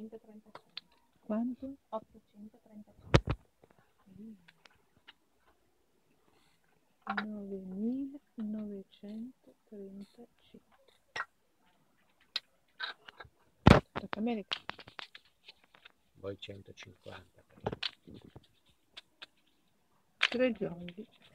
835. Quanto? 835. 9.935. Tocca a me. Poi 150. 3 giorni.